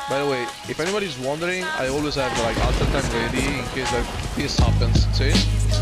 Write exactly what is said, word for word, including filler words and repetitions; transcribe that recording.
By the way, if anybody's wondering, I always have like alter time ready in case like this happens. See?